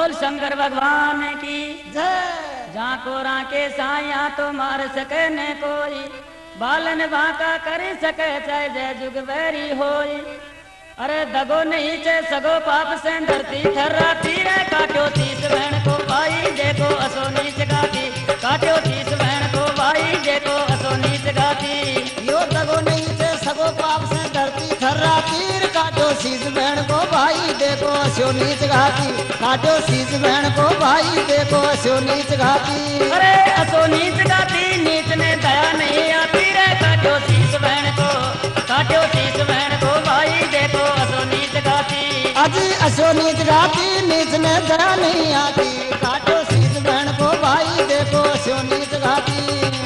बोल शंकर भगवान की जय। जहाँ को राके साया तो मार सके न कोई, बालन बाका कर सके चाहे जय जुग बैरी होई। अरे दगो नहीं चे सगो पाप से धरती थर्रा तीरे काटो तीस बहन को भाई देखो असो नीच गाती, काटो तीस बहन को भाई देखो असो नीच गाती। यो दगो नहीं चे सगो पाप से धरती थर्रा तीर काटो शीश बहन को भाई देखो असो नीच घाती, काटो शीश बहन को भाई देखो असो नीच घाती। अरे असो नीच गाती नीच ने दया नहीं आती रे, काटो शीश बहन को, काटो शीश बहन को भाई देखो असो नीच गाती। अजी असो नीच घाती नीच ने दया नहीं आती, काटो शीश बहन को भाई देखो असो नीच घाती।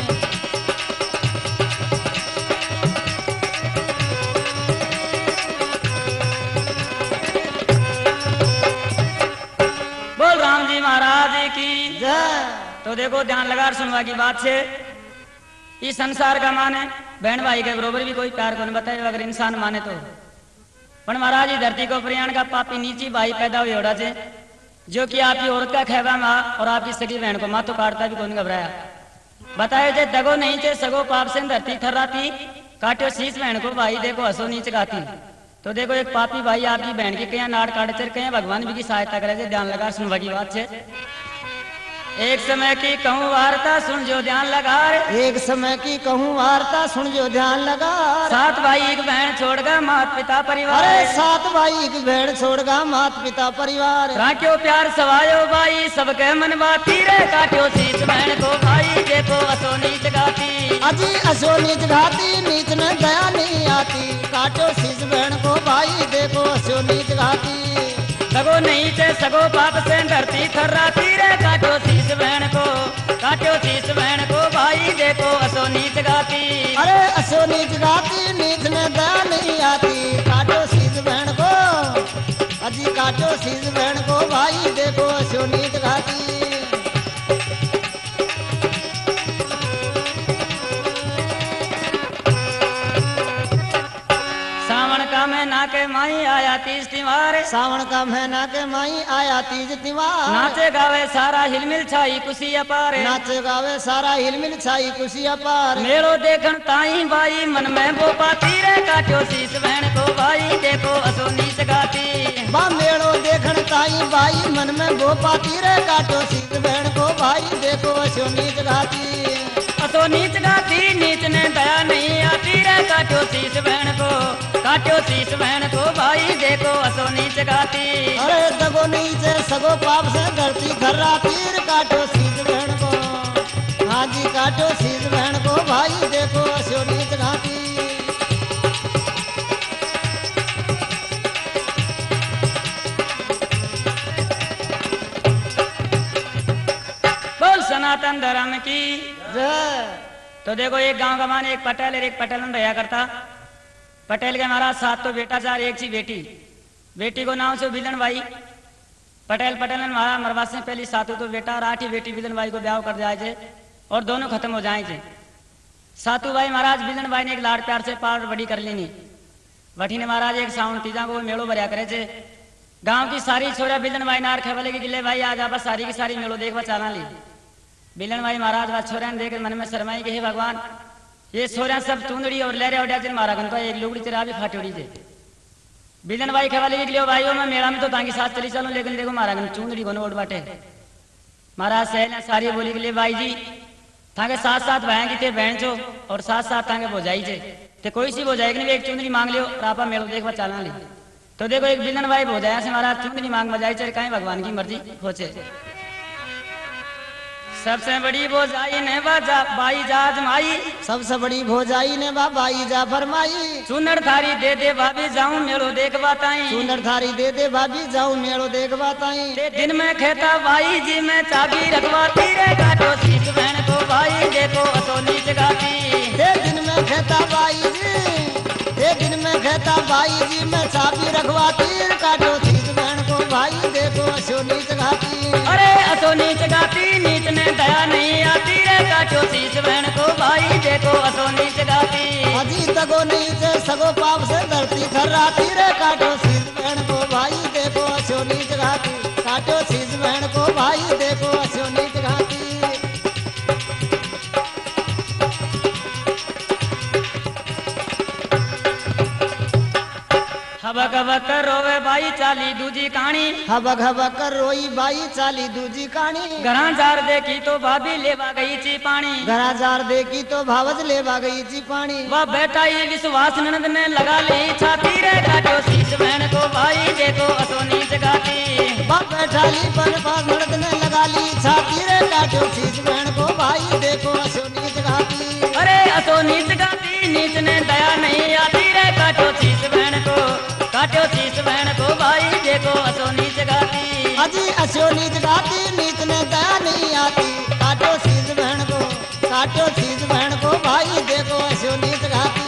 बोल राम जी महाराज की जय। तो देखो ध्यान लगा सुनवा की बात से, इस संसार का माने बहन भाई के बरोबर भी कोई प्यार को नहीं बताए अगर इंसान माने तो। पर महाराज धरती को प्रयाण का पापी नीची भाई पैदा हुई ओढ़ा से, जो कि आपकी औरत का खेवा माँ और आपकी सगी बहन को माँ तो काटता भी कौन घबराया। बताए जे दगो नहीं चे सगो पाप से धरती थर्राती, काटो शीश बहन को भाई देखो हसो नीच गाती। तो देखो एक पापी भाई आपकी बहन की कहीं नाड़ काटे चर कहीं भगवान भी की सहायता करे जे, ध्यान लगा सुनवा की बात से। एक समय की कहूँ वार्ता सुन जो ध्यान लगा, एक समय की कहूँ वार्ता सुन जो ध्यान लगा। सात भाई एक बहन छोड़गा माता पिता परिवार, अरे सात भाई की बहन छोड़गा माता पिता परिवार। राख्यो प्यार सवायो भाई सबके मन बाती रे, काट्यो शीश बहन को भाई देखो असो नीच गाती। अजी असो नीच घाती नीच ने दया नहीं आती, काटो शीश बहन को भाई देखो असो नीच घाती। सगो नहीं चे सगो पाप से धरती थर्राती रे, काटो शीश बहन को, काटो शीश बहन को भाई देखो असो नीच गाती। अरे असो नीच घाती नीच ने दया नहीं आती, काटो शीश बहन को, अजी काटो शीश बहन को भाई देखो असो नीच घाती। सावन का महीना के माई आया तीज त्योहार, सावन का महीना के माई आया तीज त्योहार। नाचे गावे सारा हिलमिल छाई खुशी अपार, नाचे गावे सारा हिलमिल छाई खुशी अपार। मेलो देखन ताई भाई मन में वो पाती रे, काटो शीश बहन को भाई देखो असो नीच गाती। बा मेलो देखन ताई भाई मन में वो पाती रे, काटो शीश बहन को भाई देखो असो नीच घाती। असो नीच गाती नीच ने दया नहीं आती रे, काटो शीश बहन को, काटो शीश बहन को भाई देखो असो नीच गाती। अरे दगो नीचे सगो पाप से धरती थर्रा तीर, काटो शीश बहन को, हाँ जी काटो शीश बहन को भाई देखो असो नीच घाती। बोल सनातन धर्म की जय। तो देखो एक गांव का मान एक पटेल और एक पटेल रहा करता। पटेल के महाराज सात तो बेटा चार एक सी बेटी, बेटी को नाम से बिलन भाई। पटेल पटेल महाराज मरवा से पहली सातों तो बेटा और आठ ही बेटी बिलन भाई को ब्याह कर जाए और दोनों खत्म हो जाए। सातू भाई महाराज बिलन भाई ने एक लाड़ प्यार से पार बड़ी कर लेनी। वठी ने महाराज एक सावन तीजा को मेड़ो भरिया करे थे। गांव की सारी छोरा बिलन भाई नार खेवले की गिले भाई आज आप सारी की सारी मेड़ो देखवा चाला ली। बिलन भाई महाराज व छोरा देख मन में शरमाई के हे भगवान ये छोरा सब चूंदड़ी और लहरे उड़ा जिन मारा गन एक लुगड़ी तेरा भी फाटी उड़ी थे। बिलन भाई खेवाले की लियो भाइयों मैं मेला में तो ताकि साथ चली चलूं, लेकिन देखो मारा गन चूंदड़ी को ओट बाटे। महाराज सहल सारी बोली के लिए भाई जी थाके साथ साथ भाया की थे बहन चो और साथ साथ ताके बोझाई थे ते कोई सी बोझाई नहीं एक चुंदड़ी मांग लियो और आपा मेलो देखवा चालना ली। तो देखो एक बिलन भाई बोझाया से महाराज चुंदड़ी मांग बजाई चल कहीं भगवान की मर्जी होचे। सबसे बड़ी बोझाई ने बाई जाज माई, सबसे बड़ी भोजाई ने बाबाई जा फरमाई। चुनर थारी दे दे भाभी जाऊं मेलो देखवा ताई, चुनर थारी दे दे भाभी जाऊं मेलो देखवा ताई। दिन में खेता भाई जी मैं चाबी रखवाती रे, काटो शीश बहन को भाई देखो असो नीच गाती। दे दिन में खेता भाई जी, दे दिन में खेता भाई जी मैं चाबी रखवाती, काटो शीश बहन को भाई देखो असो नीच घाती। अरे असो नीच गाती नीच ने दया नहीं आती रे, काटो शीश बहन को भाई देखो असो नीच गाती। अजी तगो नीचे सगो पाप से धरती थर्राती रे, काटो शीश बहन को भाई देखो असो नीच घाती, काटो शीश बहन हबक हबक कर रोवे बाई चाली दूजी कहानी हबक हबक कर रोई बाई चाली दूजी कहानी घरा जार देखी तो भाभी लेवा गई ची पानी घरा जार देखी तो भावज लेवा गई ची पानी वह बेटा ये विश्वास ननद ने लगा ली छाती रे काटो शीश बहन को भाई देखो असो नीच गाती वह बैठा ली पर पास मर्द ने लगा ली छाती रे काटो शीश बहन को भाई देखो असो नीच गाती अरे असो नीच गाती नीच ने दया नहीं आती रे काटो शीश बहन को काटो शीश बहन को भाई देखो असो नीच गाती अजी असो नीच गाती नीच ने दया नहीं आती काटो शीश बहन को काटो शीश बहन को भाई देखो असो नीच गाती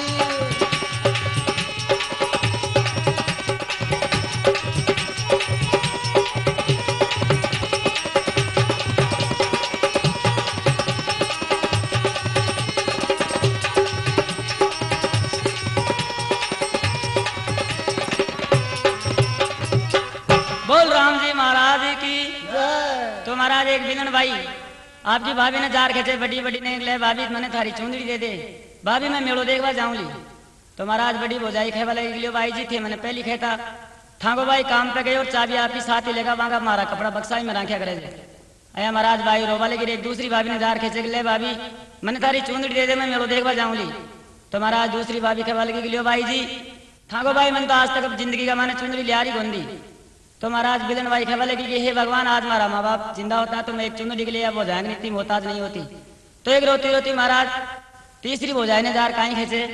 बोल राम जी महाराज की तो महाराज एक बिलन भाई आपकी भाभी ने जार खेचे बड़ी बड़ी ने ले भाभी मैंने थारी चुंदड़ी दे दे भाभी मैं मेड़ो देखवा जाऊं ली तो महाराज बड़ी बोझाई खेवा लगी लियो भाई जी थे मैंने पहली खेता थांगो भाई काम पे गए और चाबी आपकी साथ ही लेगा वहां मारा कपड़ा बक्सा में रखा करे अया महाराज भाई रोवा लेगी एक दूसरी भाभी ने जार खेचे ले भाभी मैंने थारी चुंदड़ी दे दे मैं मेड़ो देखवा जाऊं ली तो महाराज दूसरी भाभी खेवा लगी लियो भाई जी थांगो भाई मैंने तो आज तक जिंदगी का मैंने चुंदड़ी लिया रही गोंदी तो महाराज बिलन भाई खबर लगी कि हे भगवान आज हमारा माँ बाप जिंदा होता तो मैं एक चुंदड़ी के लिए अब भोजाएंगे इतनी मोहताज नहीं होती तो एक रोती रोती महाराज तीसरी भोजाई ने जार काई खेचे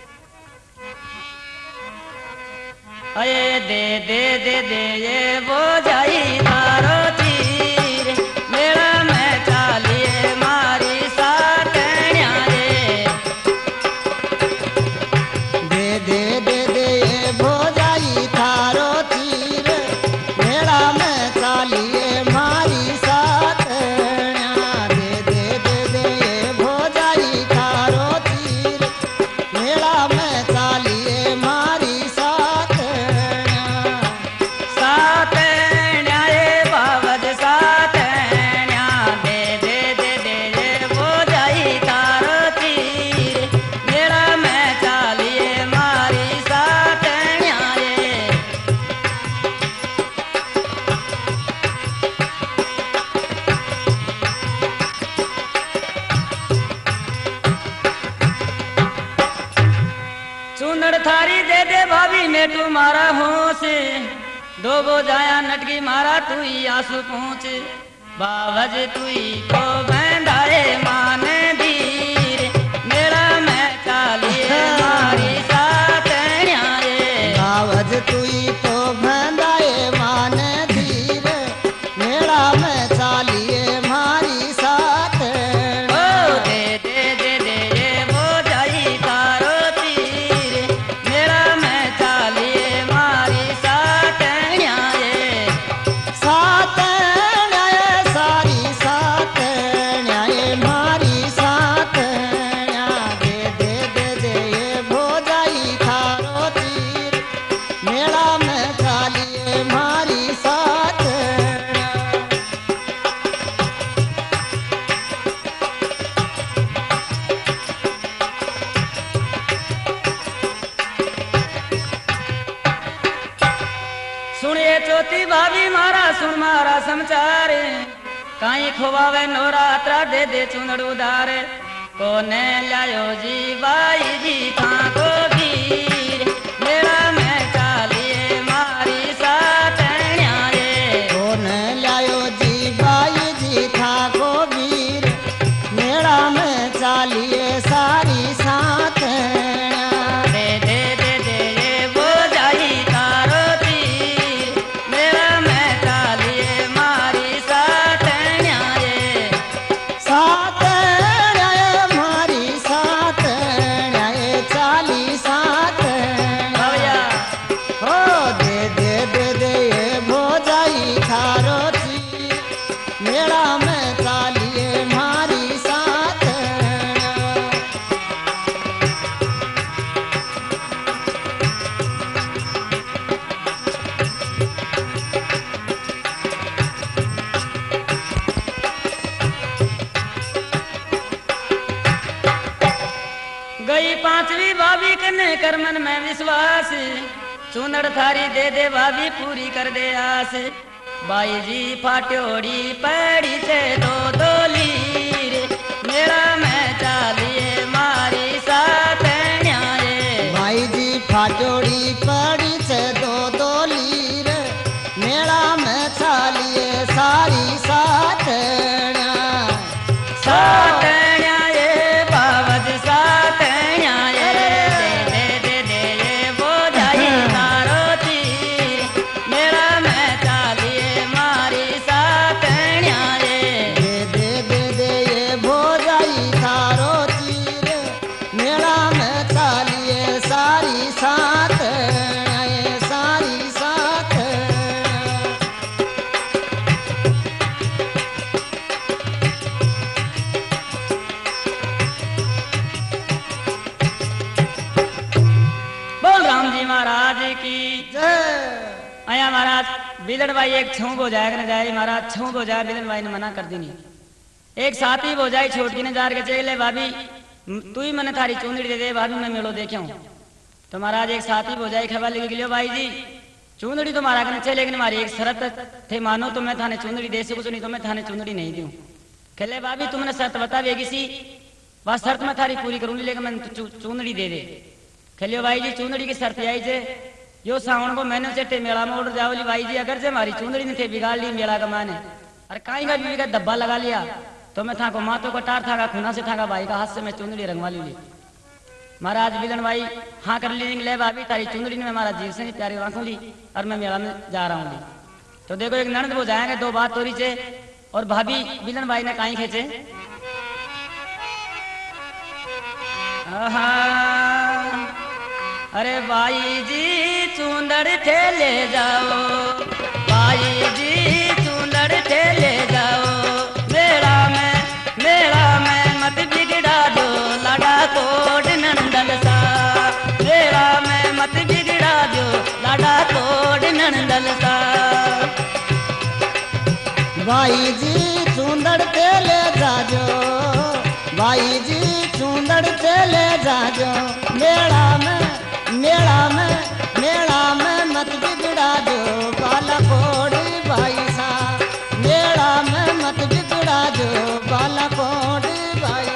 अये दे दे दे दे ये भोजाई तारो तीर मेरा मैं चालिए मारी साटण्या रे दे दे दे दे ये भोजाई थारो तीर मेरा मैं चालिए मारी साटण्या दे दे दे दे ये भोजाई थारो तीर मेरा मैं चालिए मारी साटण्या साटण्या रे बाबज साटण्या दे दे दे दे ये भोजाई तारो तीर मेरा मैं चालिए मारी साटण्या रे चूनड़ थारी दे दे भाभी मैं तुम्हारा होश दो बो जाया नटकी मारा तू ही आंसू पहुँच बावज तू ही को बंधाए माने धीर मेरा मैं चालिए मारी साटण्या रे आवाज तुई तो भंदाए मान धीर मेरा मैं चालिए मारी साथ ओ दे दे दे दे ये भोजाई तारो तीर मेरा मैं चालिए मारी साटण्या रे साथ न्याय सारी साथ न्याय मारी साथ दे दे दे दे ये भोजाई थारो तीर मेरा मैं चालिए मारी साथ सुनिए चौथी भाभी मारा सुन मारा समाचार काई खोवावे नोरा त्रा दे दे चुनड़ उधार कोने लायो जी बाई जी था को वीर मेरा मैं चालिए मारी साटण्या रे कौन लायो जी बाई जी था को वीर मेरा मैं चालिए सारी साथ दे दे दे दे ये भोजाई तारो तीर मेरा मैं चालिए मारी साटण्या रे साथ न्याय मारी साथ न्याय चाली साथ भैया हो दे दे दे दे ये भोजाई थारो तीर मेरा मैं चालिए मारी साथ गई पांचवी भाभी कने कर मन में विश्वास चूनड़ थारी दे दे भाभी पूरी कर दे आस। बाई जी फाट्योड़ी पड़ी से दो दोली रे, मेला में चालिए मारी सातण्या रे। भाई जी फाट्योड़ी पड़ी से दो दोली रे, मेला में चालिए सारी सातण्या। सातण्या ये बावज सातण्या ये, दे दे दे ये वो जाई तारो तीर, मेला में चालिए मारी सातण्या ये। दे दे दे दे ये भो जाई थारो तीर, मेला में चालिए सारी सातण्या ये सारी सातण्या। बोल राम जी महाराज की। जय। आया महाराज बिलन भाई एक छू हो जाए न जाए महाराज, छू हो जाए बिलन भाई ने मना कर दी नहीं। एक साथी हो जाए छोटकी ने जार के चले भाभी तू ही मैंने थारी चूंदड़ी दे दे भाभी मैं मेलो देखे हूँ। तो महाराज एक साथी हो जाए खबर लिख लियो भाई जी चूंदड़ी तो मारा करने चाहिए, लेकिन हमारी एक शर्त थे, मानो तो मैं थाने चूंदड़ी दे सकूँ, नहीं तो मैं थाने चूंदड़ी नहीं दूँ। खेले भाभी तुमने शर्त बता देगी सी, वह शर्त मैं थारी पूरी करूंगी, लेकिन मैं चूंदड़ी दे दे। खेलियो भाई जी चूंदड़ी की शर्त आई जे यो सावन को मैंने चेटे मेला में ऑर्डर जाओली भाई जी, अगर से हमारी चूंदड़ी ने थे बिगाड़ ली मेला का माने, अरे कहीं का बीवी का डब्बा लगा लिया तो मैं था को मातो को टार था खूना से था भाई का हाथ से मैं चूंदड़ी रंगवा ली। महाराज बिलन भाई हाँ कर ली, ले भाभी तारी चुंदड़ी ने हमारा जीव से नहीं प्यारी आंखों ली और मैं मेला में जा रहा हूँ। तो देखो एक ननद वो जाएंगे दो बात तोरी से, और भाभी बिलन भाई ने कहीं खेचे अरे भाई जी चूंदड़ थे ले जाओ, भाई जी चूंदड़ थे ले जाओ, मेला में मत बिगड़ा दो लाडा कोड नंदन सा, मेला में मत बिगड़ा दो लाडा कोड नंदन सा। भाई जी चूंदड़ ते ले जाजो, भाई जी चूंदड़ ते ले जाजो, मेला में मत बिगड़ा दो बाला कोड़ी भाई सा, मेला में मत बिगड़ा दो बाला कोड़ी भाई।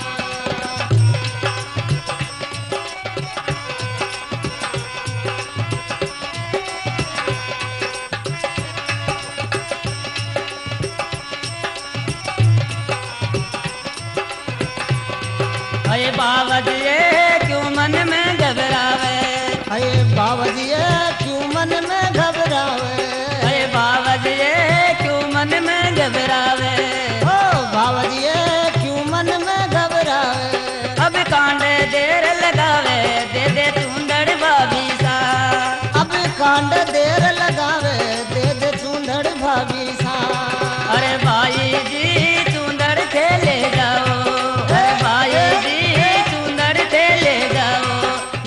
अरे बाबा जी क्यों मन में घबरावे, अरे बाबा जी क्यों मन में घबरावे, अरे बाबा जी क्यों मन में घबरावे, ओ बाबा जी क्यों मन में घबरावे, अब कांडे देर लगावे दे दे चूंदड़ भाभी सा, अब कांड देर लगावे दे दे चूंदड़ भाभी सा। अरे भाई जी चूंदड़ खेले जाओ, अरे भाई जी चूंदड़ खेले जाओ,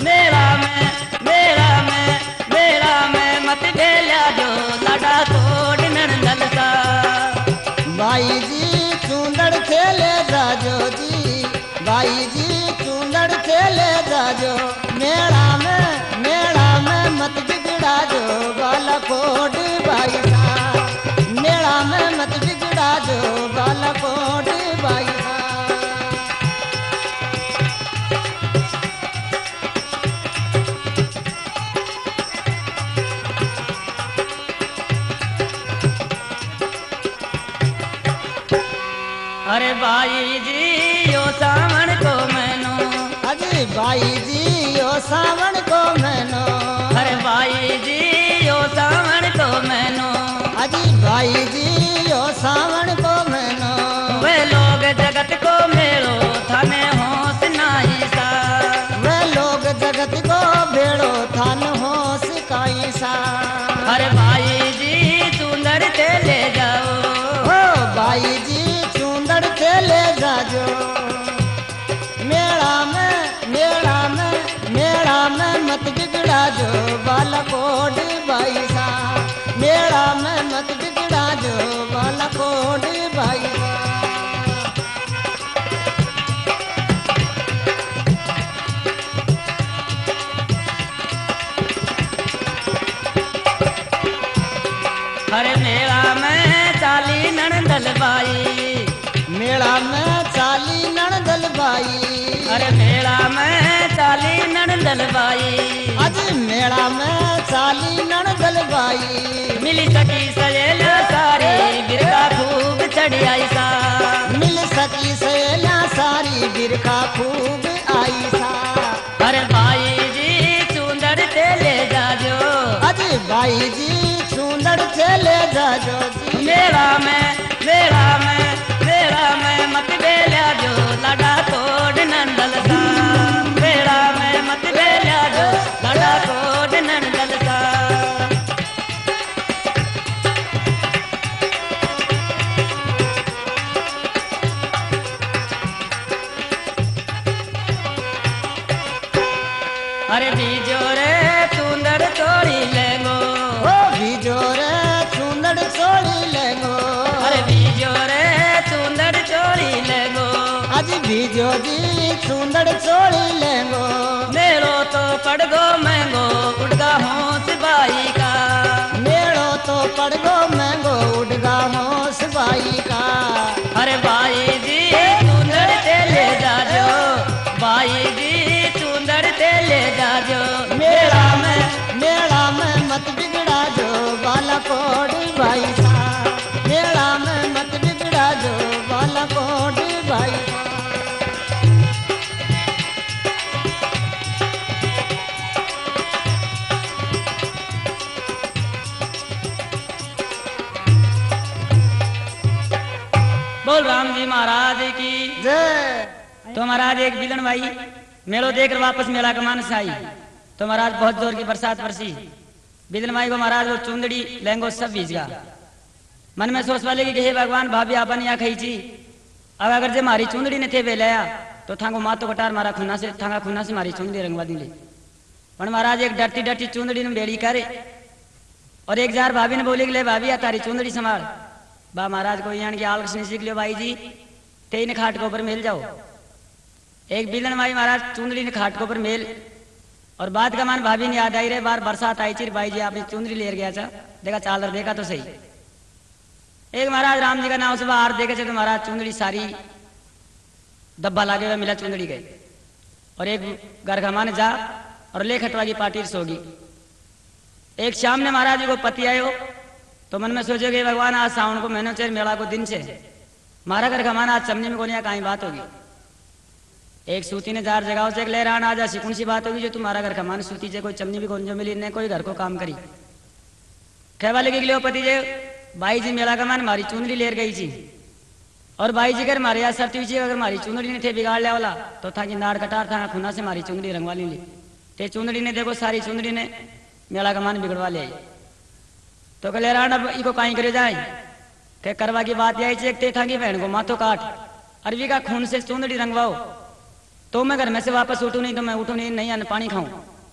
मेला में मत खेला जो लाडा तोड़ नंदन सा। भाई जी चूंदड़ खेले जाजो जी, भाई जी चूंदड़ खेले जाजो, मेला में मत बिगड़ा जो बाला कोड भाई सा, मेला में मत बिगड़ा जो बाला कोड भाई सा। अरे भाई जी यो सावन को मैनो, अजी भाई जी यो सावन को मैनो, अरे भाई जी यो सावन को मैनो, अजी भाई जी यो सावन को मैनो, वे लोग जगत को मेलो थाने होश नाही सा, वे लोग जगत को भेड़ो थान होश काई सा। अरे भाई जी चूंदड़ ते ले जाओ, ओ भाई जी चूंदड़ ते ले जाजो, मेला में मत बिगड़ा जो बाला कोड भाई सा, मेला में मत बिगड़ा जो बाला कोड भाई सा। चाली नंदल बाई आज मेला में चाली नंदल बाई मिली सकी सहेलिया सारी बिरका खूब चढ़ी आई सा मिल सकी सहेलिया सारी बिरखा खूब आई सा अरे भाई जी चुंदड़ ते ले जाजो अजी भाई जी चुंदड़ ते ले जाजो जी मेला में मत बेल्या जो लड़ा तोड़ नंदल सा मेला में मत बेल्या जो लड़ा तोड़ नंदल सा अरे बीजो रे चुंदड़ चोरी लेंगो ओ बीजो रे चुंदड़ चोरी लेंगो अरे बीजो रे चुंदड़ चोरी लेंगो आज बीजो जी चुंदड़ चोरी लेंगो मेलो तो पड़गो महंगो उड़गा होश बाई का मेड़ो तो पड़गो महंगो उड़गा होश बाई का अरे बाई जी चुंदड़ ते ले जाजो बाई जी चुंदड़ ते ले जाजो मेला में मत बिगड़ा जो बालाकोट भाई सा मेला में मत बिगड़ा जो बालाकोट भाई सा बोल राम जी महाराज की जय तो महाराज एक बिलन भाई मेलो देखकर वापस मेला कमान से आई तो महाराज बहुत जोर की बरसात बरसी बिलन भाई को महाराज वो चुंदड़ी लहंगो सब भीज गया मन में सोच वाले कि हे भगवान भाभी आपन यहाँ खई छी अब अगर जे मारी चुंदड़ी ने थे वे लया तो थांगो मातो कटार मारा खुना से थांगा खुना से मारी चुंदड़ी रंगवा दी ले पर महाराज एक डरती डरती चुंदड़ी ने बेड़ी करे और एक जार भाभी ने बोली कि ले भाभी आ तारी चुंदड़ी संभाल बा महाराज को यहाँ की आलक्ष नहीं सीख लियो भाई जी तेन खाट के ऊपर मेल जाओ एक बिलन भाई महाराज चुंदड़ी ने खाट के ऊपर मेल और बात का मान भाभी ने याद आई रे बार बरसात आई चिर भाई जी आपने चुंदड़ी ले गया था देखा चादर देखा तो सही एक महाराज राम जी का नाम सुबह हार देखे तो महाराज चुंदड़ी सारी डब्बा लागे हुए मिला चुंदड़ी गई और एक घर खमाने जा और ले खटवा की पार्टी सोगी एक शाम ने महाराज जी को पति आयो तो मन में सोचोगे भगवान आज सावन को महीनों चेर मेला को दिन से मारा घर खमाना आज चमनी में कोनिया कहीं बात होगी एक सूती ने जार जगह से ले रहा आज ऐसी कौन सी बात होगी जो तुम्हारा घर कमान सूती से कोई चमनी भी कौन जो मिली ने कोई घर को काम करी कहवा लगे लियो पति जे भाई जी मेला कमान मारी चुंदड़ी लेर गई थी और भाई जी घर मारे यार सरती हुई अगर मारी चुंदड़ी ने थे बिगाड़ लिया वाला तो था कि नाड़ कटार था खुना से मारी चुंदड़ी रंगवा ली ते चुंदड़ी ने देखो सारी चुंदड़ी ने मेला कमान बिगड़वा ले आई तो कह ले रहा अब इको कहीं करे जाए के करवा की बात यही चेकते था कि बहन को माथो काट अरवी का खून से चुंदड़ी रंगवाओ तो मैं घर में से वापस उठू नहीं तो मैं उठू नहीं अन्न पानी खाऊं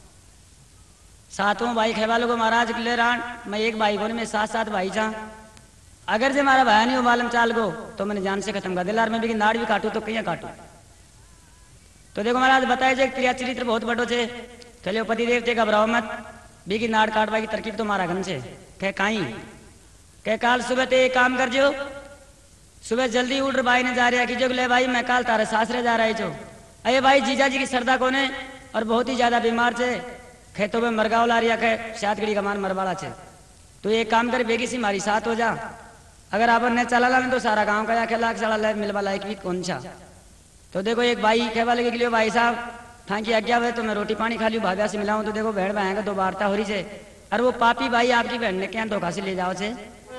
सातों भाई खेवालों को महाराज ले रहा मैं एक भाई को मैं सात सात भाई जा अगर जे मारा भाई नहीं हो मालूम चाल गो तो मैंने जान से खत्म कर दिला मैं भी नाड़ भी काटू तो कहीं काटू तो देखो महाराज बताए जे क्रिया चरित्र बहुत बड़ो छे चलो पति देव थे घबराओ मत बीगी नाड़ काटवा की तरकीब तो मारा गन से कह काई कह काल सुबह ते काम कर जो सुबह जल्दी उठ भाई ने जा रहा कि जो ले भाई मैं काल तारे सासरे जा रहा है अरे भाई जीजा जी की सरदा कोने और बहुत ही ज्यादा बीमार छे खेतों में मरगाव ला रिया कहे शादगड़ी का मान मरवाड़ा छे तो एक काम कर बेगी सी मारी साथ हो जा अगर आप ने चला ला तो सारा गांव का या खेला चला ला मिलवा लायक भी कौन सा तो देखो एक भाई कहवा लगे कि लियो भाई साहब था की आज्ञा हुए तो मैं रोटी पानी खा लू भाभा से मिलाऊं तो देखो बहन भाई का दो वार्ता हो रही है और वो पापी भाई आपकी बहन ने क्या धोखा से ले जाओ छे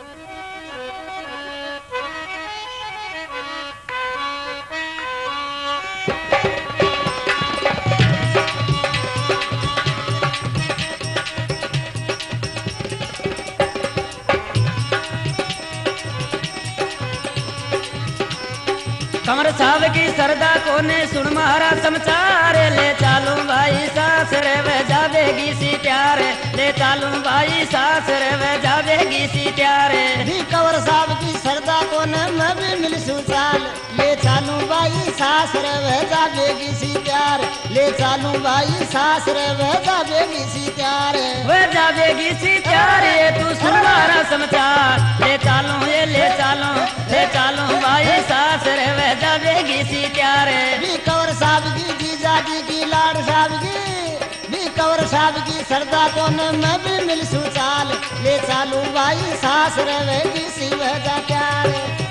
कमर साहब की सरदा कोने सुन मारा समाचार ले चालू भाई सास रे वे जावेगी सी प्यार ले चालू भाई सास रे वे जावेगी सी प्यार भी कंवर साहब की सरदा कोने मैं भी मिल सुचाल ले चालू भाई सास रे वे जावेगी सी प्यार ले चालू भाई सास रे वे जावेगी सी प्यार वे जावेगी सी प्यार ये तू सुन मारा समाचार ले चालू ले चालू भाई सास रे वे जावेगी सी प्यार भी कंवर साहब की जीजा जी की ला लाड साहब की भी कवर साहब की सरदा को न मैं भी मिलसू चाल ले चालू भाई सास रहेगी शिव जा प्यार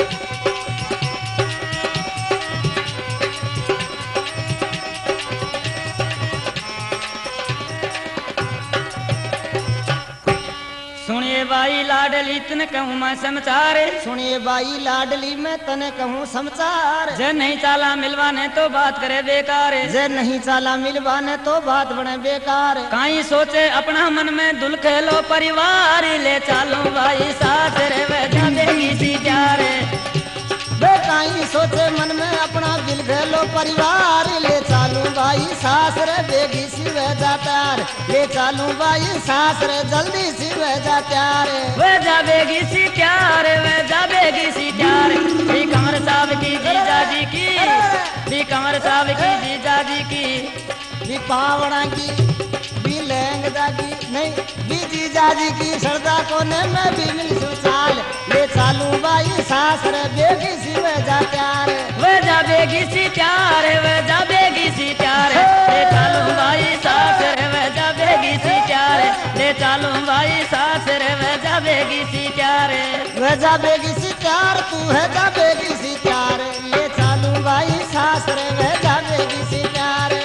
सुनिए भाई लाडली तन कहूँ मैं समाचार सुनिए बाई लाडली मैं तने कहूँ समाचार जे नहीं चाला मिलवाने तो बात करे बेकार जे नहीं चाला मिलवाने तो बात बने बेकार काई सोचे अपना मन में दुल खेलो परिवार ले चालू भाई साथ रे वजह देगी सी प्यार वे काई सोचे मन में अपना दिल घेलो परिवार ले चालू भाई सास रे बेगी शिव जा प्यार ले चालू भाई सास रे जल्दी शिव जा प्यार वजह बेगी सी प्यार वजह बेगी सी प्यार भी कमर साहब की जीजा जी की भी कमर साहब की जीजा जी की भी पावड़ा की भी लहंगदा की नहीं भी जीजा जी की सरदा को ने मैं भी मिल सुचाल ले चालू भाई सास रे बेगी शिव जा प्यार वजह बेगी सी प्यार वजह बेगी सी प्यार ले चालू भाई सास रे वजह बेगी सी प्यार ले चालू भाई सास रे वजह बेगी सी प्यार वजह बेगी सी प्यार तू है जा बेगी सी प्यार ले चालू भाई सास रे वजह बेगी सी प्यार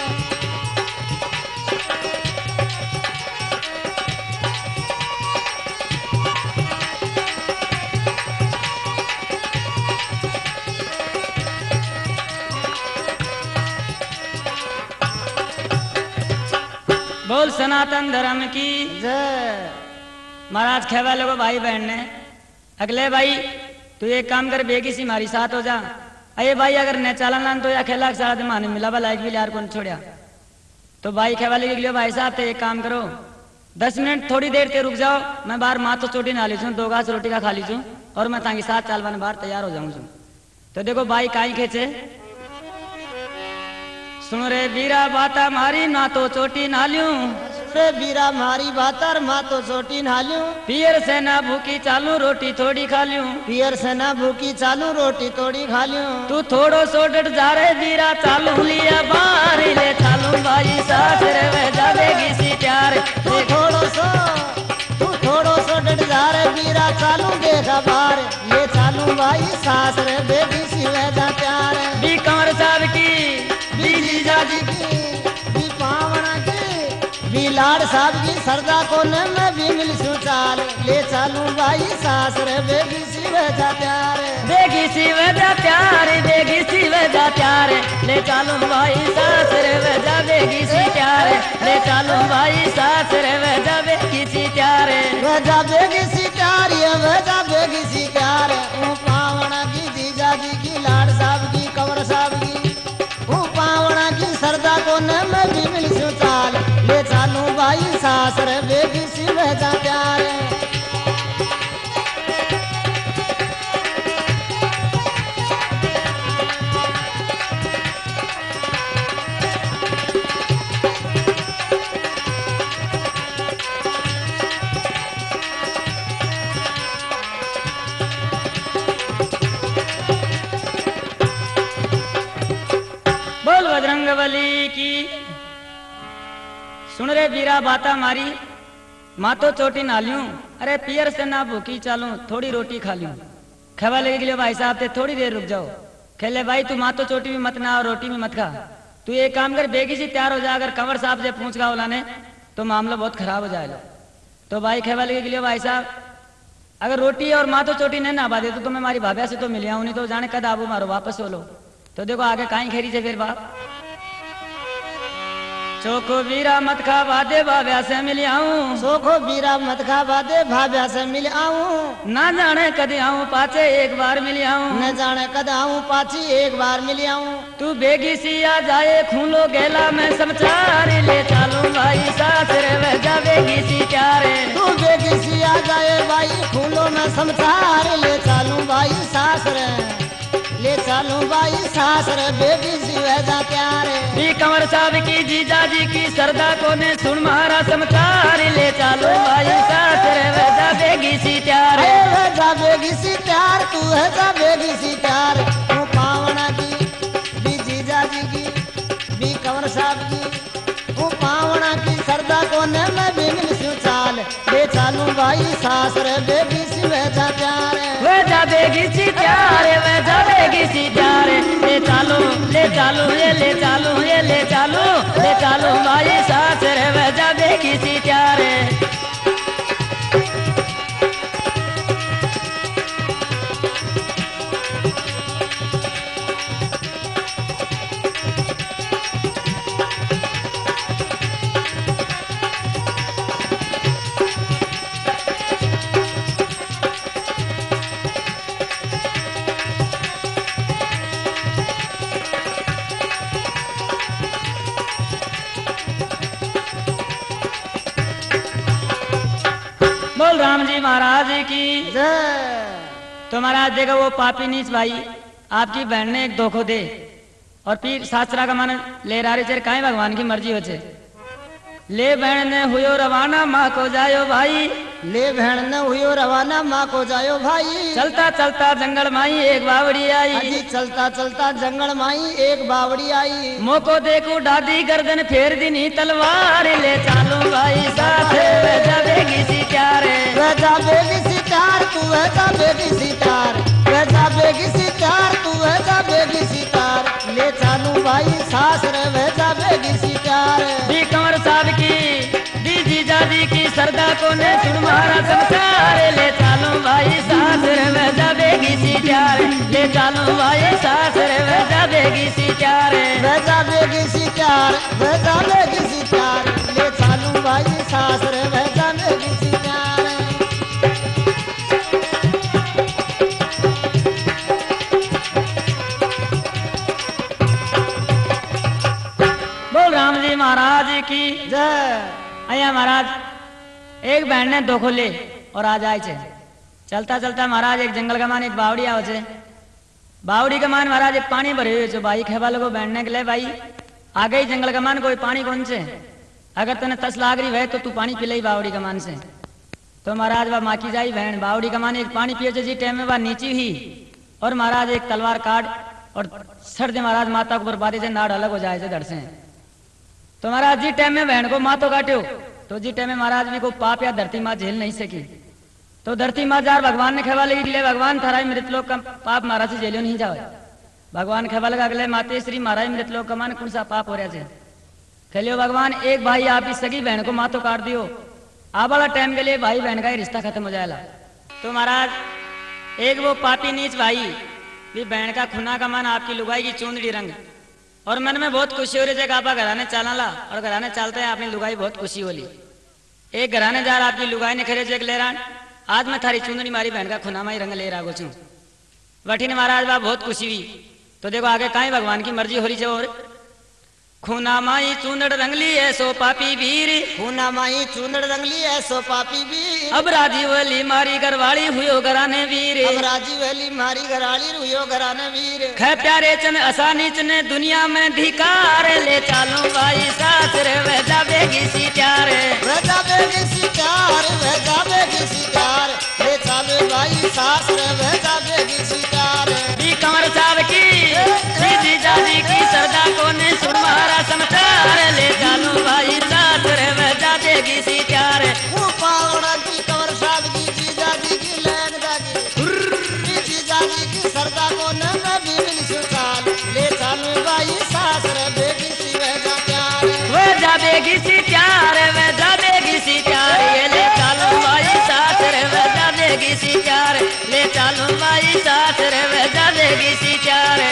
बोल सनातन धर्म की जय महाराज खेवा लोगो भाई बहन ने अगले भाई तू एक काम कर बेगी सी मारी साथ हो जा अये भाई अगर न चालन लान तो या खेला सारा दिन माने मिला लाइक भी यार कौन छोड़िया तो भाई खेवा लेके भाई साहब तो एक काम करो 10 मिनट थोड़ी देर ते रुक जाओ मैं बाहर माथो चोटी ना ली छू 2 घास रोटी का खा ली छू और मैं ताकि साथ चाल बने बाहर तैयार हो जाऊं छू तो देखो भाई काई खेचे सुन रे वीरा बाता मारी ना तो चोटी नालियूं रे बीरा मारी बातर माँ तो चोटी नालियूं पियर से ना भूखी चालू रोटी थोड़ी खा लियूं पियर से ना भूखी चालू रोटी थोड़ी खा लियूं तू थोड़ो सो डट जा रे वीरा चालू लिया बाहर ले चालू भाई साथ रे वे जावेगी सी प्यार तू थोड़ो सो डट जा रे बीरा चालू देखा बार ये चालू भाई सास रे बेबी सी वे जा प्यार बी कंवर साहब की बी जीजा जी की बी पावना की बी लाड साहब की सरदा को न मैं भी मिल चाल ले चालू भाई सास रे बेबी सी वे जा प्यार बेगी सी वे जा प्यार बेगी सी वे जा प्यार ले चालू भाई सास रे वे जा बेगी सी प्यार ले चालू भाई सास रे वे जा बेगी सी प्यार वे जा बेगी सी प्यार ये वे जा बेगी सी प्यार ओ पावना की जीजा जी की लाड साहब की कंवर साहब की ओ पावना की सरदा को न मैं भी मिल चाल ले चालू भाई सास रे बेगी सी वे जा प्यार बोल बजरंगबली की सुन रे वीरा बाता मारी माँ तो चोटी ना लियूं अरे पियर से ना भूखी चालूं थोड़ी रोटी खा लियूं खेवा लेके लिए भाई साहब ते थोड़ी देर रुक जाओ खेले भाई तू माँ तो चोटी भी मत ना और रोटी भी मत खा तू एक काम कर बेगी से तैयार हो जा अगर कंवर साहब से पूछ गा लाने तो मामला बहुत खराब हो जाएगा तो भाई खेवा लेके लिए भाई साहब अगर रोटी और माँ तो चोटी नहीं ना आबा दे तो मैं हमारी भाभ्या से तो मिल आऊं नहीं तो जाने कद आबू मारो वापस हो लो तो देखो आगे काई खेरी से फिर बाप चोखो वीरा मत खा बादे भाभ्या से मिल आऊं सोखो बीरा मत खा बादे भाभ्या से मिल आऊं ना जाने कद आऊं पाचे एक बार मिल आऊं न जाने कद आऊं पाची एक बार मिल आऊं तू बेगी सी आ जाए खूलो गेला में समचार ले चालू भाई सास रे वे जावेगी सी प्यारे तू बेगी सी आ जाए भाई फूलों में समसार ले चालू भाई सास रे ले चालू भाई सास रे बेबी सी वे जा प्यारे भी कंवर साहब की जीजा जी की सरदा को ने सुन मारा समचार ले चालू भाई सास रे वे जावेगी सी प्यारे वे जा बेगी सी प्यार तू है जा बेगी सी प्यार तू पावना की भी जीजा जी की भी कंवर साहब की कोने मैं भी मिलूं चाल ले चालू भाई सास रे बेबी सी वैसा प्यार वे जाबेगी सी प्यार वे जाबेगी सी प्यार ले चालू ले चालू ये ले चालू ये ले चालू ले चालू भाई सास रे वे जाबेगी सी प्यार बोल राम जी महाराज की तो महाराज देखो वो पापी नीच भाई आपकी बहन ने एक धोखो दे और फिर शास्त्रा का मन ले रहा चेर काहे भगवान की मर्जी हो छे ले बहन ने हुयो रवाना माँ को जायो भाई ले बहन ने हुयो रवाना माँ को जायो भाई चलता चलता जंगल माई एक बावड़ी आई अजी चलता चलता जंगल माई एक बावड़ी आई मोको देखो दादी गर्दन फेर दी तलवार ले चालू भाई साथ जाबेगी सी प्यार वैसा बेगी सी प्यार तू वैसा बेगी सी प्यार वैसा बेगी सी प्यार तू वैसा बेगी सी प्यार ले चालू भाई सास रे वैसा बेगी सी प्यार दी कंवर साहब की दी जीजा जी की सरदा को ने सुन मारा संसार ले चालू भाई सास रे वैसा बेगी सी प्यार ले चालू भाई सास रे वैसा बेगी सी प्यार वैसा बेगी सी प्यार वैसा बेगी सी प्यार ले चालू भाई सास रे वैसा बेगी सी प्यार बोल राम जी महाराज की जय अया महाराज एक बहन ने धोखो ले और आ जाए छे चलता चलता महाराज एक जंगल का मान एक बावड़ी आओ छे बावड़ी का मान महाराज एक पानी भरे हुए छे भाई खेबा लोगो बैठने के लिए भाई आ गई जंगल का मान कोई पानी कौन से अगर तने तस लाग रही है तो तू पानी पी ले बावड़ी का मान से तो महाराज वह माकी जाई बहन बावड़ी का मान एक पानी पिए जी टाइम में वह नीची ही और महाराज एक तलवार काट और सर दे महाराज माता को बर्बादी से नाड़ अलग हो जाए धड़ से तो महाराज जी टाइम में बहन को माँ तो काट्यो तो जी टाइम में महाराज जी को पाप या धरती माँ झेल नहीं सकी तो धरती माँ जार भगवान ने खेवा लगी अगले भगवान थारा मृत लोग का पाप महाराज से झेलियो नहीं जाओ भगवान खेवा लगा अगले माते श्री महाराज मृत लोग का मान कौन सा पाप हो रहा है खेलियो भगवान एक भाई आप ही सगी बहन को माँ तो काट दियो आ वाला टाइम के लिए भाई बहन का ही रिश्ता खत्म हो जाएगा तो महाराज एक वो पापी नीच भाई भी बहन का खुना का मन आपकी लुगाई की चूंदड़ी रंग और मन में बहुत खुशी हो रही है आपा घराने चाला ला और घराने चलते हैं आपने लुगाई बहुत खुशी होली एक घराने जा रहा आपकी लुगाई ने खरे चेक ले रहा आज मैं थारी चुंदड़ी मारी बहन का खुना माई रंग ले रहा छू वठी ने महाराज बा बहुत खुशी हुई तो देखो आगे कहीं भगवान की मर्जी हो रही है और खूना माई चूंदड़ रंगली है सो पापी वीर खूना माई चूंदड़ रंगली है सो पापी वीर अब राजी वाली मारी घरवाली हुयो घराने वीर अब राजी वाली मारी घराली हुयो घराने वीर खे प्यारे चन असानी चने दुनिया में धिकार ले चालू भाई सास रे वह जाबेगी सी प्यार वह जाबेगी सी प्यार वह जाबेगी सी प्यार ले चालू भाई सास रे वह जाबेगी सी प्यार दी कंवर साहब की दी जीजा जी की सरदा को ने सुन मारा समाचार ले चालू भाई सास रे वह जाबेगी सी प्यार वो पावड़ा की कंवर साहब की जीजा जी की लैन दागी जीजा जी की सरदा को ने मैं भी मिल सुचाल ले चालू भाई सास रे बेगी सी वह जा प्यार वह जाबेगी सी प्यार वह जाबेगी सी प्यार ये ले चालू भाई सास रे वह जाबेगी सी प्यार ले चालू भाई सास रे वह जाबेगी सी प्यार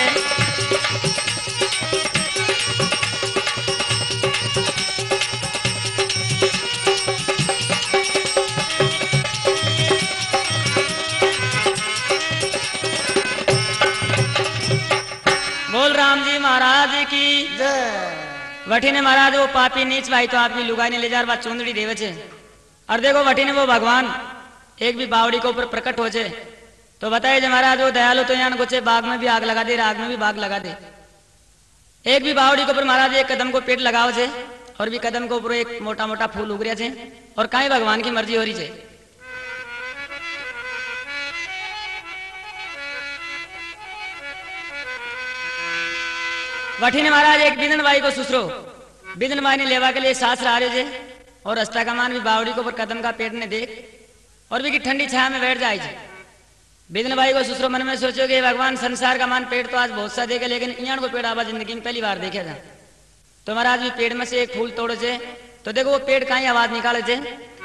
बोल राम जी महाराज की वठी ने महाराज वो पापी नीच भाई तो आपकी लुगाई ने ले जा बात चुंदड़ी देवे छे और देखो वठी ने वो भगवान एक भी बावड़ी के ऊपर प्रकट हो छे तो बताइए जब महाराज वो दयालु तो यहाँ गुच्छे बाग में भी आग लगा दे राग में भी बाग लगा दे एक भी बावड़ी के ऊपर महाराज एक कदम को पेट लगाओ छे और भी कदम के ऊपर एक मोटा मोटा फूल उग रहा छे और कहीं भगवान की मर्जी हो रही छे वठी ने महाराज एक बिंदन बाई को सुसरो बिंदन बाई ने लेवा के लिए शास्त्र आ रहे थे और रस्ता का मान भी बावड़ी को ऊपर कदम का पेट ने देख और भी की ठंडी छाया में बैठ जाए। बिदन भाई को ससुरो मन में सोचो कि भगवान संसार का मान पेड़ तो आज बहुत सा देखे, लेकिन इयान को पेड़ आवा जिंदगी में पहली बार देखे था। तो महाराज भी पेड़ में से एक फूल तोड़े थे, तो देखो वो पेड़ कहीं आवाज निकाले थे।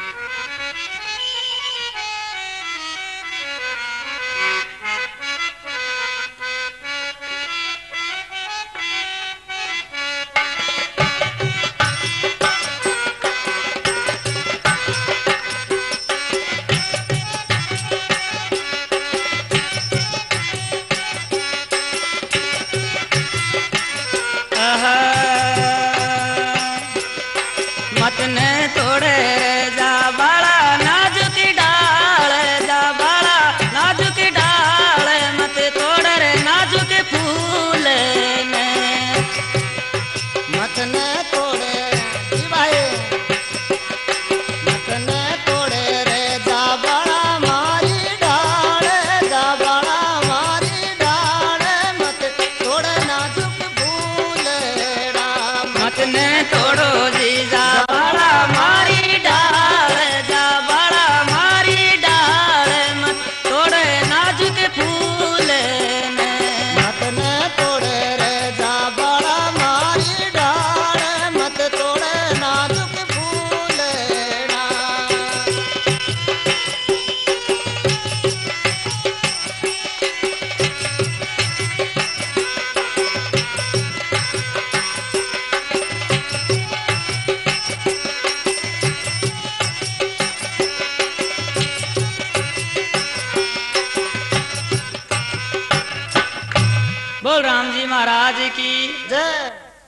बोल राम जी महाराज की जय।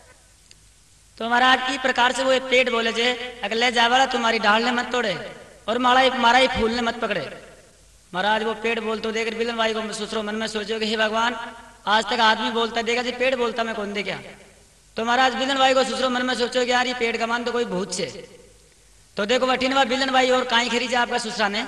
तो महाराज की प्रकार से वो एक पेड़ बोले जे अगले जावाला तुम्हारी डाल ने मत तोड़े और मारा ही फूल ने मत पकड़े। महाराज वो पेड़ बोल तो देकर बिलन भाई को ससुरो मन में सोचो कि हे भगवान आज तक आदमी बोलता देखा जी पेड़ बोलता मैं कौन दे क्या। तो महाराज बिलन भाई को ससुरो मन में सोचो कि यार ये पेड़ का मान तो कोई भूत से। तो देखो वटीनवा बिलन भाई और काई खरी जा आपका ससुरा ने।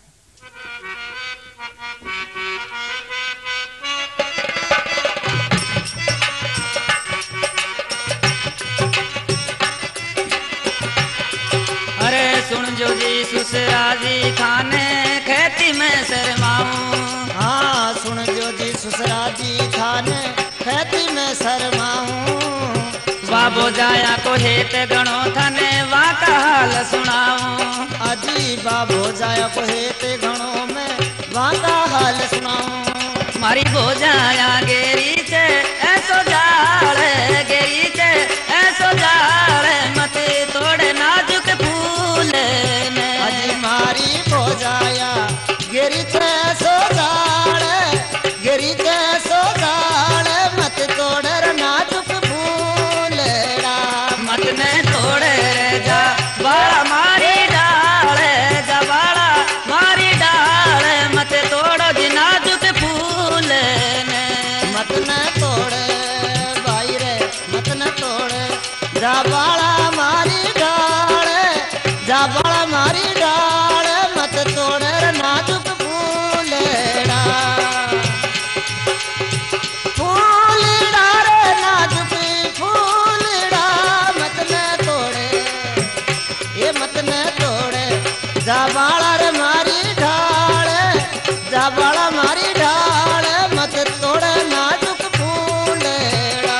अरे सुन जो जी ससुरा जी खाने खेती में शर्माऊं। हाँ सुन जो जी ससुरा जी खाने खेती में शर्माऊं। बाबो जाया को हेत गणो थाने वहाँ का हाल सुनाऊं। अजी बाबो जाया को हेत गणो में वहाँ का हाल सुनाऊं। मारी भोजाया गेरी से ऐसो जाल गेरी से ऐसो जाल मत तोड़े नाजुक फूल ने। अजी मारी भोजाया गेरी से ऐसो जाल गेरी से ऐसो जाल मत तोड़े नाजुक फूल मत ने तोड़े रे जा बाड़ा मारी डाल जा बाड़ा मारी डाल मत तोड़ो जी नाजुक फूल ने। मत न तोड़े भाई रे मत न तोड़े जा बाड़ा मारी डाल जा बाड़ा मारी डाल मत तोड़े रे नाजुक फूलेड़ा फूलेड़ा रे नाजुक फूलेड़ा मत न तोड़े ये मत न तोड़े जा बाड़ा रे मारी डाल जा बाड़ा मारी डाल मत तोड़े नाजुक फूलेड़ा।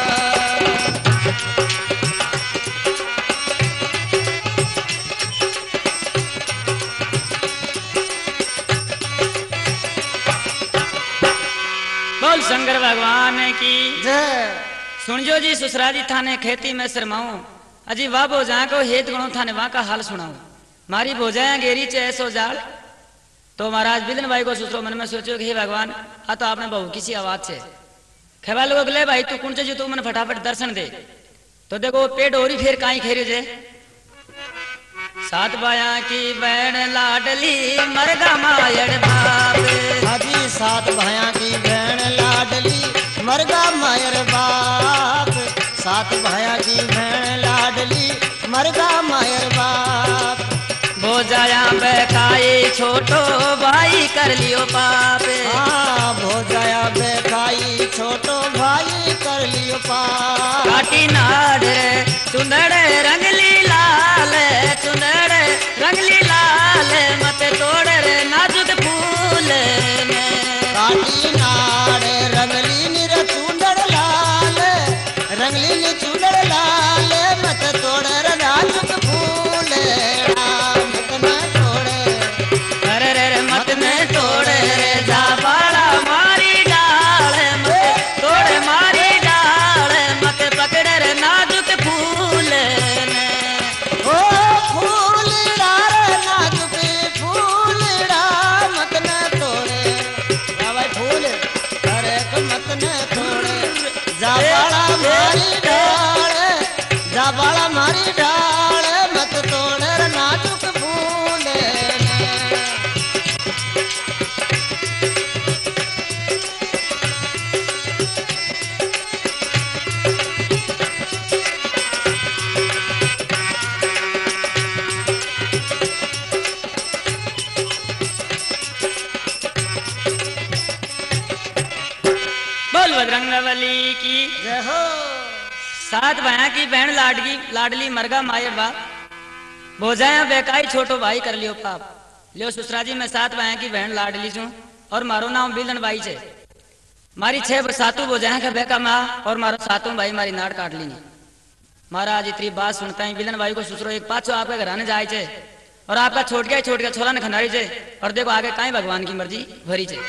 बोल शंकर भगवान की जय। सुन जो जी ससुरा जी थाने खेती में शर्माऊं। अजी वाह भोजा को हेत गणो थाने वहाँ का हाल सुनाऊं। मारी भोजाया गेरी चे ऐसो जाल। तो महाराज बिलन भाई को ससुरो मन में सोचो कि हे भगवान हाँ तो आपने बहु किसी आवाज से खेवा लोग ले भाई तू कुंचे जो तू मन फटाफट दर्शन दे। तो देखो पेट और ही फिर काई खेरी जे सात बाया की बहन लाडली मरगा मायड़ बाप। अजी सात भाया की बहन लाडली मरगा मायर बाप। सात भाया की बहन लाडली मरगा मायर बाप। भोजाया बेकाई छोटो भाई कर लियो पाप। हाँ भोजाया बेकाई छोटो भाई कर लियो पाप। काटी नाड़ चुंदड़े रंगली लाल चुंदड़े बजरंगबली की। जय हो। 7 भाया की बहन लाडली लाडली मरगा माये बाप, भोजाया बेकाई छोटो भाई कर लियो पाप। लियो सुसरा जी, मैं 7 भाया की बहन लाडली छू और मारो नाम बिलन बाई छे। मारी 6 सातों भोजाया का बेका माँ और मारो 7 भाई मारी नाड़ काट ली। महाराज इतनी बात सुनता है बिलन भाई को सुसरो एक पाछो आपके घराने जाए छे और आपका छोट गया छोरा ने खंडारी छे और देखो आगे काई भगवान की मर्जी भरी छे।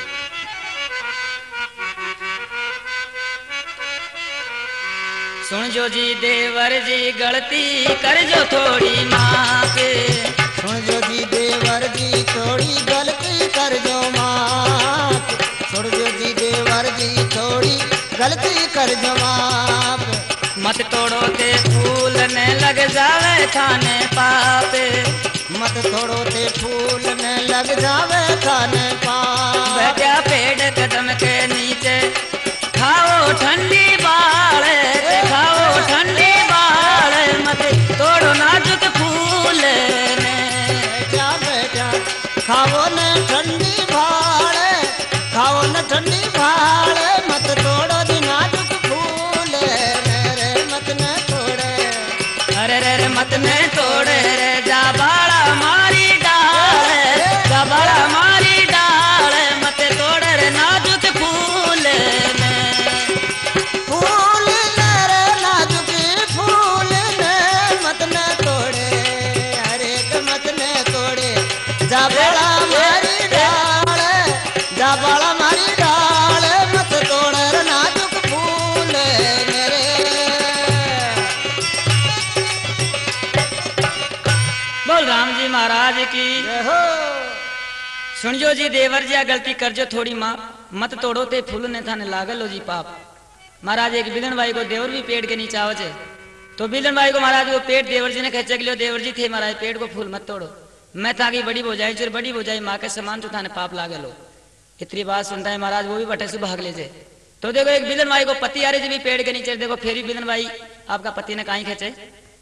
सुन जो जी देवर जी गलती कर जो थोड़ी माफ। सुन जो जी देवर जी थोड़ी गलती कर जो माफ। सुन जो जी देवर जी थोड़ी गलती कर जो माफ। मत तोड़ो ते फूल ने लग जावे थाने पाप। मत तोड़ो ते फूल ने लग जावे थाने पाप। बैठा पेड़ कदम के नीचे खाओ ठंडी बाल, खाओ ठंडी बाल, मत तोड़ो नाजुक फूल ने। बेटा बेटा खाओ न ठंडी भाड़, खाओ न ठंडी भाड़, मत तोड़ो दी नाजुक फूल रे, मत न तोड़े। अरे रे रे मत न तोड़े रे, जा बाड़ा मारी डाल, जा बाड़ा मारी डाल, मत तोड़े रे नाजुक फूल ने। फूल ने रे नाजुक फूल ने, मत न तोड़े, अरे मत न तोड़े। जा बाड़ा मारी डाल, जा बाड़ा मारी डाल, मत तोड़े रे नाजुक फूल मेरे। बोल राम जी महाराज की। जय हो। सुनियो जी देवर जी गलती कर जो थोड़ी माँ, मत तोड़ो ते फूल ने थाने लागल हो जी पाप। महाराज एक बिलन भाई को देवर भी पेड़ के नीचे आओ छे, तो बिलन भाई को महाराज वो पेड़ देवर जी ने खेचे के लियो। देवर जी थे महाराज पेड़ को फूल मत तोड़ो, मैं ताकि बड़ी हो जाए, बड़ी हो जाए माँ के समान तो थाने पाप लागे लो। इतनी बात सुनता है महाराज वो भी बटे से भाग ले जे। तो देखो एक बिलन भाई को पति आ रही थी भी पेड़ के नीचे, देखो फिर भी बिलन भाई आपका पति ने कहीं खेचे।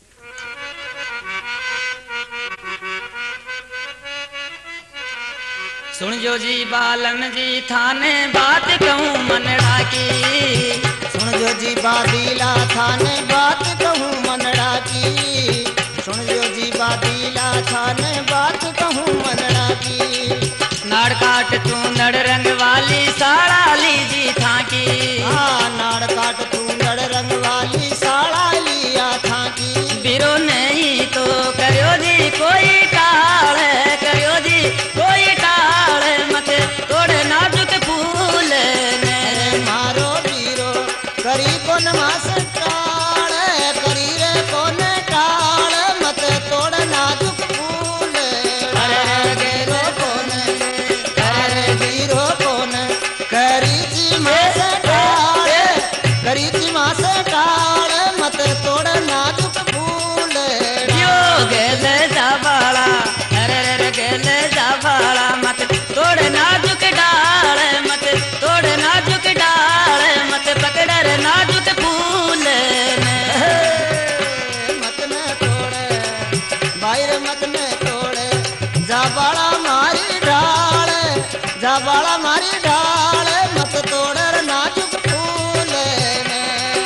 सुन जो जी बालन जी थाने बात कहूँ मनड़ा की। सुन जो जी बादीला थाने बात कहूँ मनड़ा की। सुन जो जी बादीला थाने बात कहूँ मनड़ा की। नाड़ काट तू नड़ रंग वाली साड़ा लीजी था की। हाँ नाड़ काट तू नड़ रंग वाली साड़ा लिया था की। बिरो नहीं तो करियो जी कोई टाल, करियो जी कोई टाल, मत तोड़े नाजुक फूल ने। मारो बीरो करी कोन मास टाल, करी रे कोन टाल, मत तोड़ नाजुक फूल। अरे बीरो कोन, अरे बीरो कोन, करी जी मास टाल, करी जी मास टाल, मत तोड़ नाजुक फूल। यो गेले जाबाला, अरे रे गेले जाबाला, मत तोड़ नाजुक डाल, मत तोड़ नाजुक डाल, मत पकड़ रे नाजुक फूल ने। मत न तोड़े बाहर, मत न तोड़े। जा बाड़ा मारी ढाल, जा बाड़ा मारी ढाल, मत तोड़े रे नाजुक फूल ने।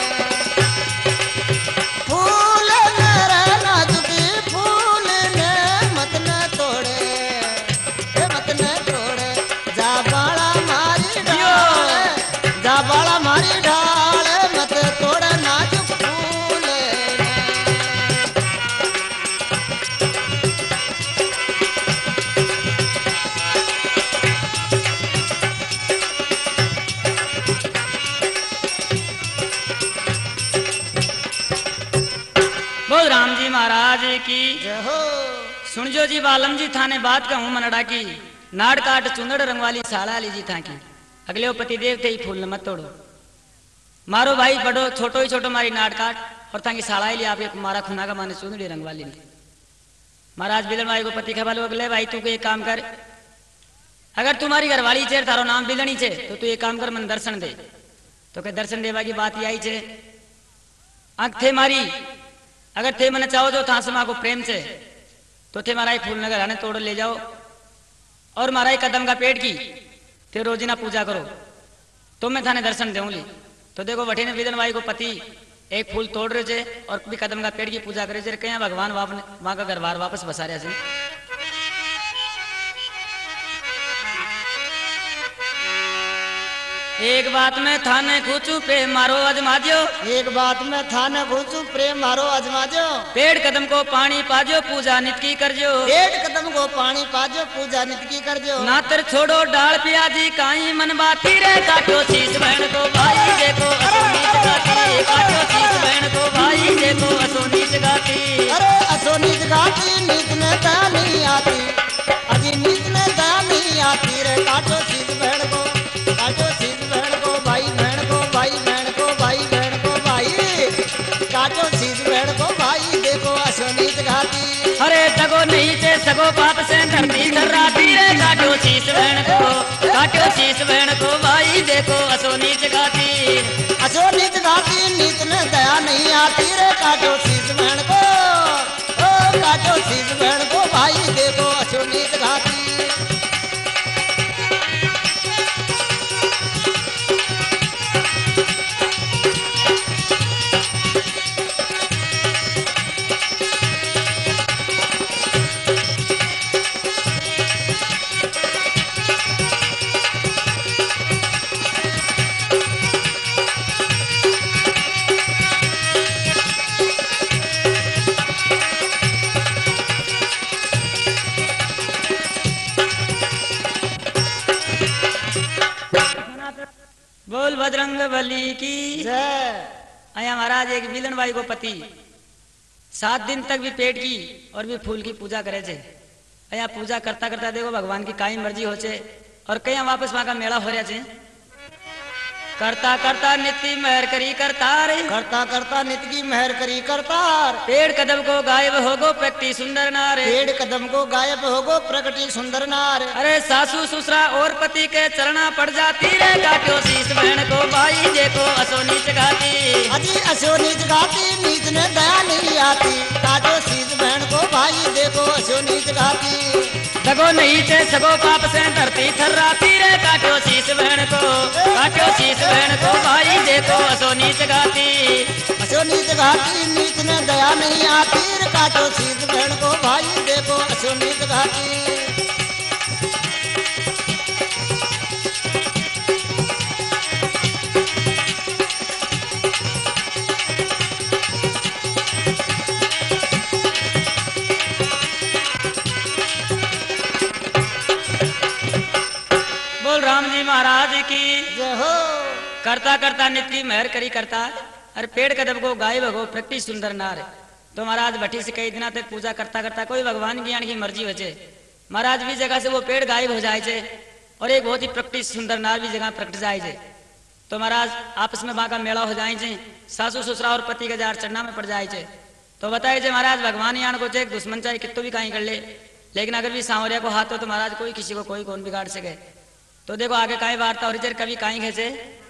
फूल ने रे नाजुक फूल ने, मत न तोड़े, मत न तोड़े। जा बाड़ा मारी ढाल, जा बाड़ा मारी ढाल, मत तोड़े नाजुक फूल ने। बोल राम जी महाराज की। जय हो। सुन जो जी बालम जी थाने बात कहूँ मनड़ा की। नाड़ काट चुंदड़ रंग वाली साड़ा लीजी था की। अगले वो पति देव थे ही फूल न मत तोड़ो। मारो भाई बड़ो छोटो ही छोटो मारी नाड़ काट और ताकि साड़ा ही लिया आप एक मारा खुना का माने चुंदड़ी रंग वाली ने। महाराज बिलन भाई को पति खबर लो, अगले भाई तू को एक काम कर, अगर तुम्हारी घरवाली छे तारो नाम बिलनी छे तो तू एक काम कर मन दर्शन दे। तो के दर्शन देवा की बात आई छे। आंख थे मारी अगर थे मन चाहो तो था समा को प्रेम से तो थे मारा फूल नगर आने तोड़ ले जाओ और मारा कदम का पेड़ की थे रोजीना पूजा करो तो मैं थाने दर्शन दूंगी। तो देखो वठी ने बिलन भाई को पति एक फूल तोड़ रहे थे और भी कदम का पेड़ की पूजा करे थे, कहीं भगवान वहां का घर बार वापस बसा रहे थे। एक बात में थाने खूचू प्रेम मारो अजमाजो, एक बात में थाने खूचू प्रेम मारो अजमाजो, पेड़ कदम को पानी पाजो पूजा नित की करजो, पेड़ कदम को पानी पाजो पूजा नित की करजो। नातर छोड़ो डाल पियाजी काई मन बाती रे, काटो शीश बहन को भाई देखो असोनी जगाती, काटो शीश बहन को भाई देखो असोनी जगाती। अरे असोनी जगाती नीत में दया नहीं आती, अजी नीत में दया नहीं आती रे, काटो शीश बहन को, काटो शीश बहन को भाई बहन को, भाई बहन को, भाई बहन को भाई, काटो शीश बहन को भाई देखो असोनी जगाती। अरे दगो नहीं थे सगो पाप से धरती धर्राती रे, काटो शीश बहन को, काटो शीश बहन को भाई देखो असोनी जगाती। असोनी जगाती नीत में दया नहीं आती रे, काटो शीश बहन को, ओ काटो शीश बहन को भाई देखो असोनी जगाती। बोल बजरंग बली की जय। आया महाराज एक बिलन भाई को पति 7 दिन तक भी पेट की और भी फूल की पूजा करे थे। आया पूजा करता करता देखो भगवान की काई मर्जी हो छे और कहीं वापस वहां का मेला हो रहा छे। करता करता नित्य मेहर करी करतार, करता करता नित की मेहर करी करतार, पेड़ कदम को गायब होगो प्रकटी सुंदर नार, पेड़ कदम को गायब होगो प्रकटी सुंदर नार। अरे सासू ससुरा और पति के चरणा पड़ जाती रे, काटो शीश बहन को भाई देखो असोनी जगाती। अजी असोनी जगाती नीत ने दया नहीं आती, काटो शीश बहन को भाई देखो असोनी जगाती। दगो नहीं थे सगो पाप से धरती थर्राती रे, काटो शीश बहन को, काटो शीश बहन को भाई देखो असोनी जगाती। असोनी जगाती नीत ने दया नहीं आती रे, काटो शीश बहन को भाई देखो असोनी जगाती। राम जी महाराज की जय हो। करता करता नित्य की मेहर करी करता, अरे पेड़ कदम को गायब हो प्रकटी सुंदर नार। तो महाराज भट्टी से कई दिना तक पूजा करता करता कोई भगवान ज्ञान की मर्जी हो जाए, महाराज भी जगह से वो पेड़ गायब हो जाए छे और एक बहुत ही प्रकटी सुंदर नार भी जगह प्रकट जाए छे। तो महाराज आपस में वहां का मेला हो जाए छे, सासू ससुरा और पति के जार चढ़ना में पड़ जाए छे। तो बताए जे महाराज भगवान यान को चाहे दुश्मन चाहे कितो भी कहीं कर ले, लेकिन अगर भी सांवरिया को हाथ हो तो महाराज कोई किसी को कोई कौन बिगाड़ सके। तो देखो आगे काई वार्ता और कभी काई खेचे,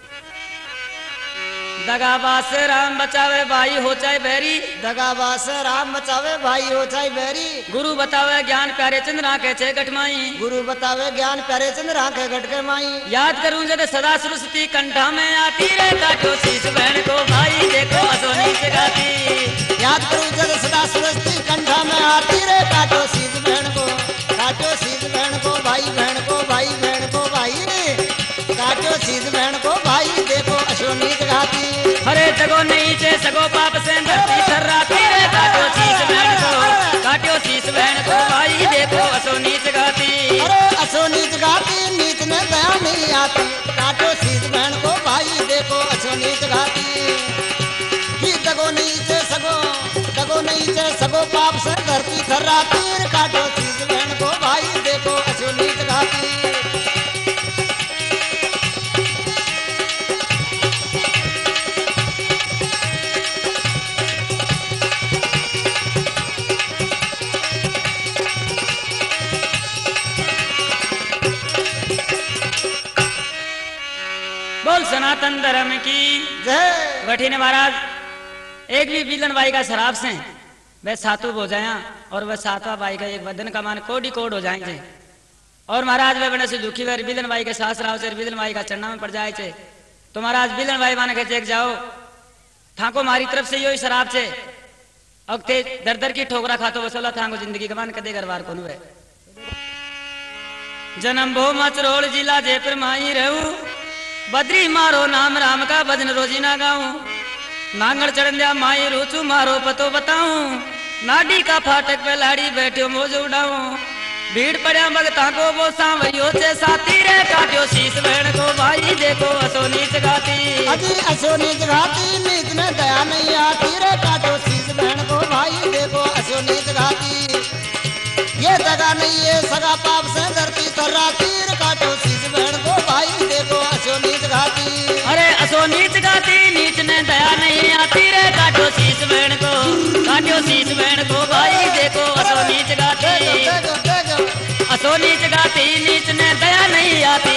दगाबाज से राम बचावे भाई हो चाहे बैरी, दगाबाज से राम बचावे भाई हो चाहे बैरी, गुरु बतावे ज्ञान प्यारे चंद्र आंखे छे गठमाई, गुरु बतावे ज्ञान प्यारे चंद्र आंखे गट के माई। याद करूं जब सदा सरस्वती कंठा में आती रे, काटो शीश बहन को भाई देखो असोनी जगाती। याद करूं जब सदा सरस्वती कंठा में आती रे, काटो शीश बहन को, काटो शीश बहन को भाई बहन को, भाई बहन को भाई रे, काटो शीश बहन को भाई देखो असोनी जगाती। अरे जगो नहीं चे सगो पाप से धरती थर्राती रे, काटो शीश बहन को, काटो शीश बहन को भाई देखो असोनी जगाती। अरे असोनी जगाती नीत में दया नहीं आती, काटो शीश बहन को भाई देखो असोनी जगाती। दगो नहीं चे सगो, दगो नहीं चे सगो पाप से धरती थर्राती रे, काटो शीश बहन को भाई देखो असोनी जगाती। बोल सनातन धर्म की जय। बैठी ने महाराज एक भी बिलन भाई का शराब से वह सातु हो जाया और वह सातवा भाई का एक वदन का मान कोडी कोड हो जाएंगे और महाराज वह बने से दुखी वह बिलन भाई के सास राव से बिलन भाई का चढ़ना में पड़ जाए थे। तो महाराज बिलन भाई माने के चेक जाओ थाको मारी तरफ से यो शराब छे अगते दर दर की ठोकरा खातो वसोला थाको जिंदगी कमान कदे गरवार कोन हुए जन्म भो मचरोल जिला जयपुर माई रहूं बद्री मारो नाम राम का भजन रोजी ना गाऊं नांगड़ चढ़ंदिया माई रोचू मारो पतो बताऊं नाडी का फाटक पे लाड़ी बैठो मोज उड़ाऊं भीड़ पड़िया भगता को वो सांवरियो से साथी रे काट्यो शीश बहन को भाई देखो असो नीच गाती अजी असो नीच गाती नीच ने दया नहीं आती रे काट्यो शीश बहन को भाई देखो असो नीच गाती ये जगह नहीं है सगा पाप से धरती थर्रा तीर काट्यो शीश बहन को भाई देखो असो नीच गाती अरे असो नीच गाती नीच ने दया नहीं आती रे काट्यो शीश बहन को भाई देखो असो नीच गाती असो नीच गाती नीच ने दया नहीं आती